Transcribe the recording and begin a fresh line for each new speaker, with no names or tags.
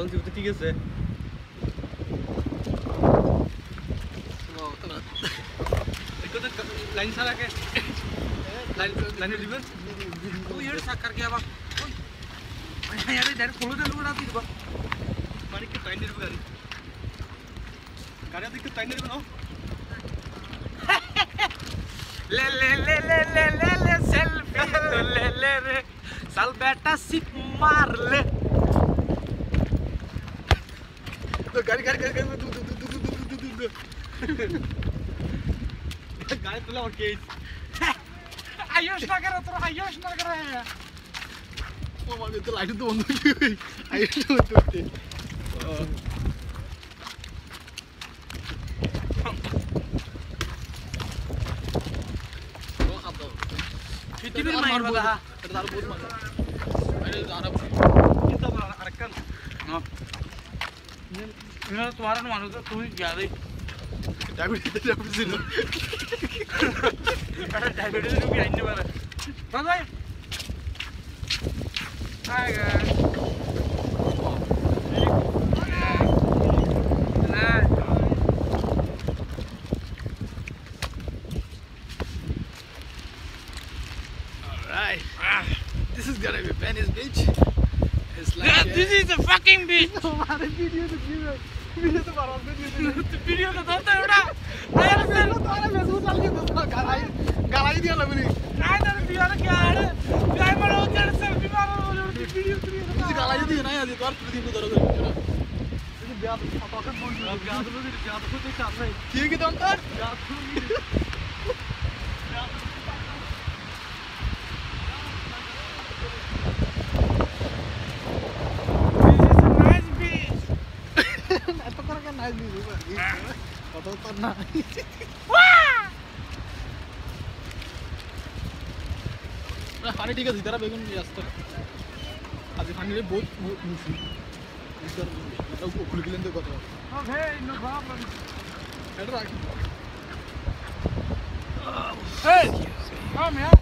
ঠিক আছে line সারাকে line দিবেন ওই এর সাকার কে আবার ওই यार डायरेक्ट खोलो दे लोग राती बा मारी के टाइम दे गाड़ी गाड़ी देख के टाइम दे बनाओ ले ले ले ले ले ले ले सेल्फी तो ले ले रे साल बेटा सिक मार ले तो गाड़ी गाड़ी गाड़ी गाड़ी तुला और केस आयुष ना करो तो आयुष ना करो है ओ मागे तो लाइट तो बंद हो गई आयुष तो उठते वो खाता कितनी भी मार बता तेरे दारू बहुत मार अरे जाना कितना अरकन हां इन्होंने तुम्हारा मानो तो तू ही ज्यादा डायबिटीज लो अरे डायबिटीज भी आने वाला बस भाई Hi guys. Alright. This is gonna be Venice Beach. It's like this is a fucking beach. हमारे वीडियो तो मारो वीडियो तो दोस्ता है उड़ा यार सर तुम्हारा फेसबुक चल गया दोस्तों गालाई दिया लवली काय तर यार क्या है काय मारो उधर सेल्फी मारो वीडियो तुझे गालाई दी ना यार तो दिन को दरो तुझे ब्याह तो पता बोल ब्याह तो कुछ नहीं चाहता है ठीक है तो अंतर ब्याह nice view foto करना वाह पानी ठीक है इधर बेगुन जास्त आज पानी रे बहुत मिसी इधर मतलब खुल के लेंदे कतो ओके नो प्रॉब्लम हेड रख hey come here